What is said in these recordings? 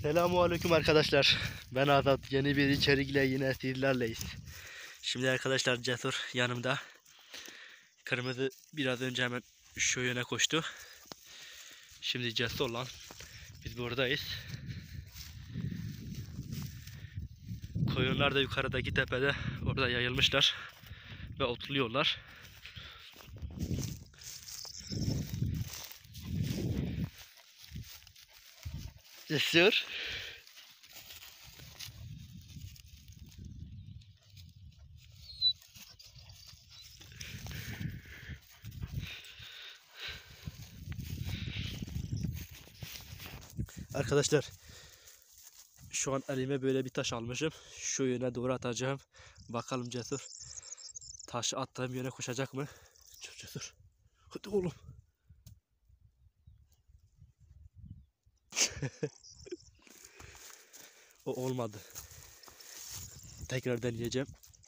Selamünaleyküm arkadaşlar. Ben Azat. Yeni bir içerikle yine sizlerleyiz. Şimdi arkadaşlar Cesur yanımda. Kırmızı biraz önce hemen şu yöne koştu. Şimdi Cesur'la biz buradayız. Koyunlar da yukarıdaki tepede orada yayılmışlar ve otluyorlar. Cesur. Arkadaşlar şu an elime böyle bir taş almışım. Şu yöne doğru atacağım. Bakalım Cesur taşı attığım yöne koşacak mı? Cesur. Hadi oğlum. O olmadı. Tekrar deneyeceğim.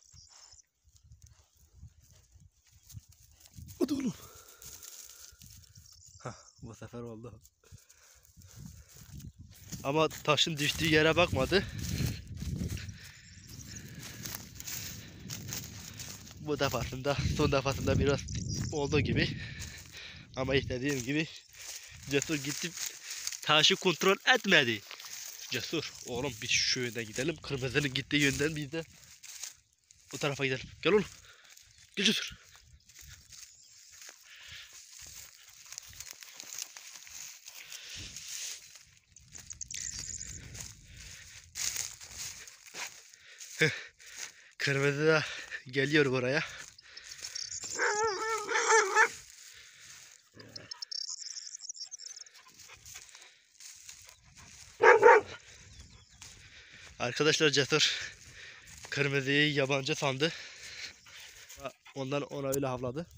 Hadi oğlum. Hah, bu sefer oldu. Ama taşın düştüğü yere bakmadı. Bu defasında, son defasında biraz olduğu gibi. Ama istediğim gibi Cesur gitti taşı kontrol etmedi. Cesur, oğlum biz şu yönden gidelim. Kırmızının gittiği yönden biz de o tarafa gidelim. Gel oğlum. Gel Cesur. Kırmızı da geliyor buraya. Arkadaşlar Cesur kırmızıyı yabancı sandı. Ondan ona öyle havladı.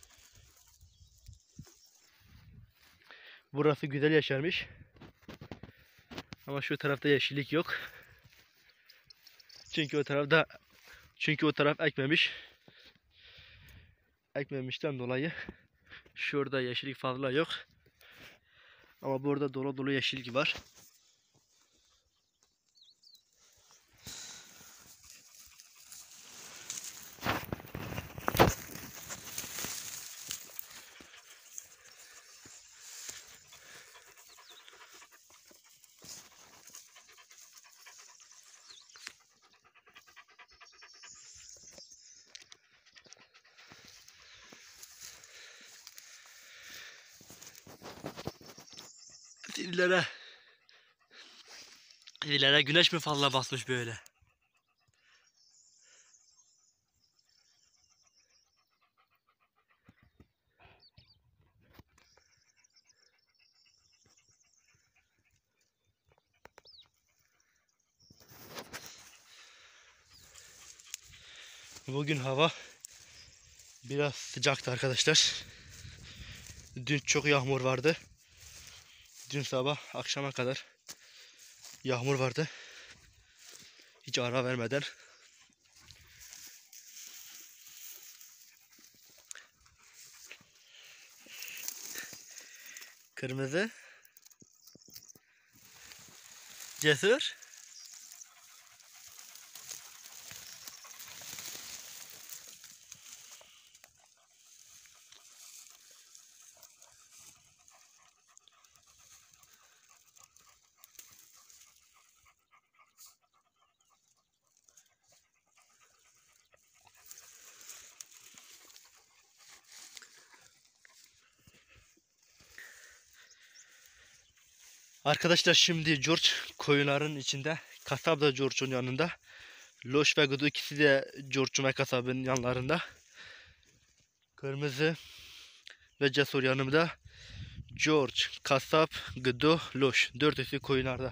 Burası güzel yeşermiş. Ama şu tarafta yeşillik yok. Çünkü o taraf ekmemiş. Ekmemişten dolayı şurada yeşillik fazla yok. Ama burada dolu dolu yeşillik var. Dillere güneş mi fazla basmış böyle? Bugün hava biraz sıcaktı arkadaşlar. Dün çok yağmur vardı. Dün sabah akşama kadar yağmur vardı. Hiç ara vermeden. Kırmızı. Cesur. Arkadaşlar şimdi George koyunların içinde. Kasap da George'un yanında. Loş ve Gudu ikisi de George'un ve kasabın yanlarında. Kırmızı ve Cesur yanımda. George, kasap, Gudu, Loş. Dörtüsü koyunlarda.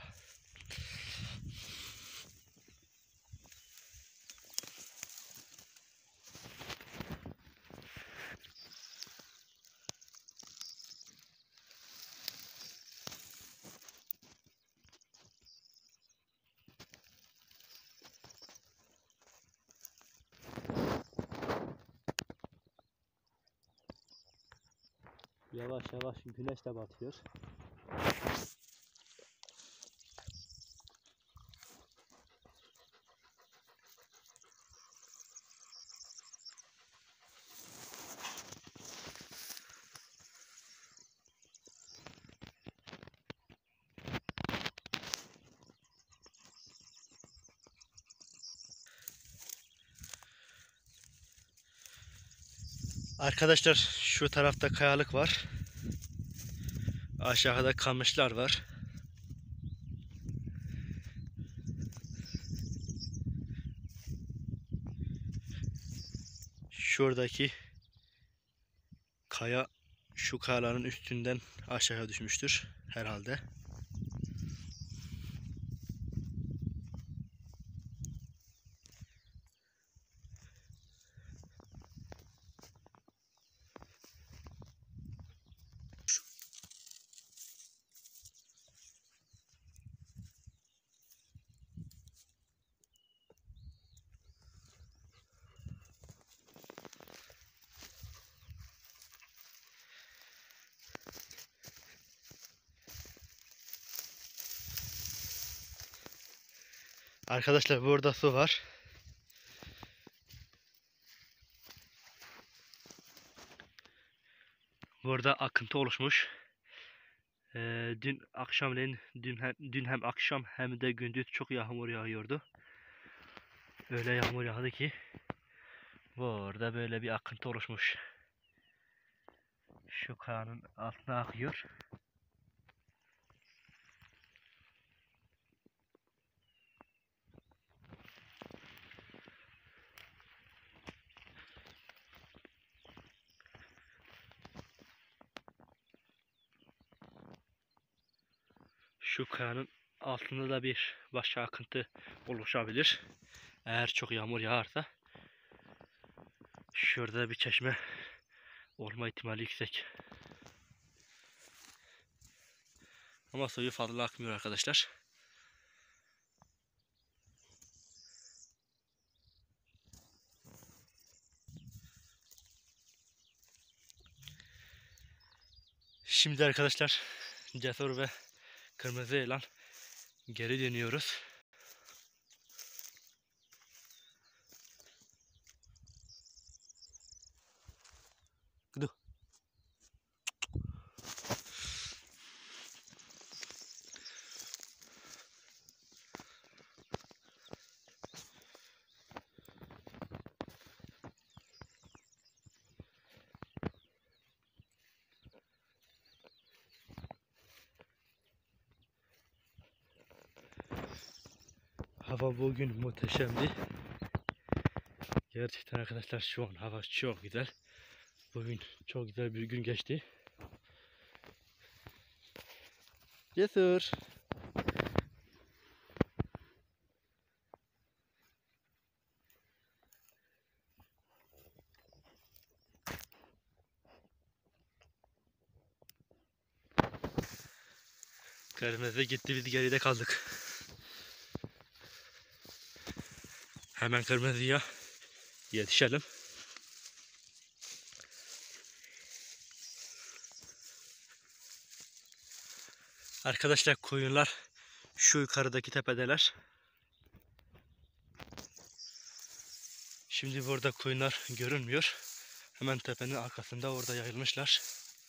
Yavaş yavaş güneş de batıyor. Arkadaşlar şu tarafta kayalık var. Aşağıda kamışlar var. Şuradaki kaya şu kayaların üstünden aşağıya düşmüştür herhalde. Arkadaşlar burada su var. Burada akıntı oluşmuş. Dün akşamleyin, dün hem akşam hem de gündüz çok yağmur yağıyordu. Öyle yağmur yağdı ki burada böyle bir akıntı oluşmuş. Şu kayanın altına akıyor. Şu kayanın altında da bir başka akıntı oluşabilir. Eğer çok yağmur yağarsa şurada bir çeşme olma ihtimali yüksek. Ama suyu fazla akmıyor arkadaşlar. Şimdi arkadaşlar Cesur ve Kırmızı Yılan geri dönüyoruz. Gidiyor. Hava bugün muhteşemdi. Gerçekten arkadaşlar şu an hava çok güzel. Bugün çok güzel bir gün geçti. Cesur. Kırmızı gitti, biz geride kaldık. Hemen kırmızıya yetişelim. Arkadaşlar koyunlar şu yukarıdaki tepedeler. Şimdi burada koyunlar görünmüyor. Hemen tepenin arkasında orada yayılmışlar.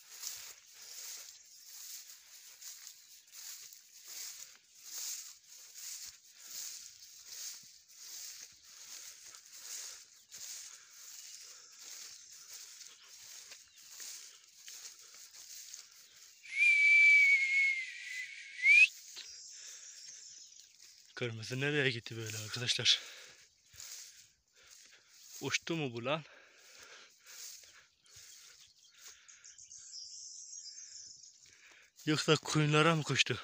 Kırmızı nereye gitti böyle arkadaşlar? Uçtu mu bu lan? Yoksa koyunlara mı koştu?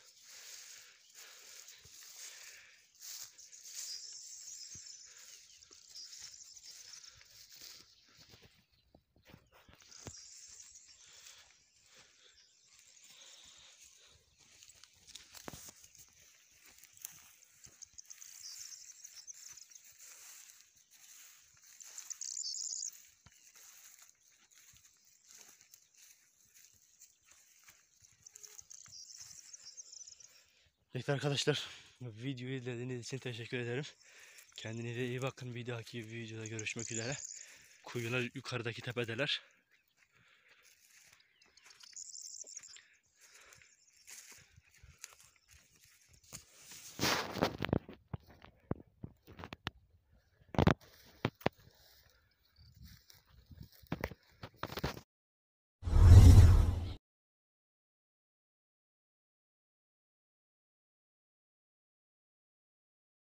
Evet arkadaşlar, videoyu izlediğiniz için teşekkür ederim. Kendinize iyi bakın. Bir dahaki videoda görüşmek üzere. Koyunlar yukarıdaki tepedeler.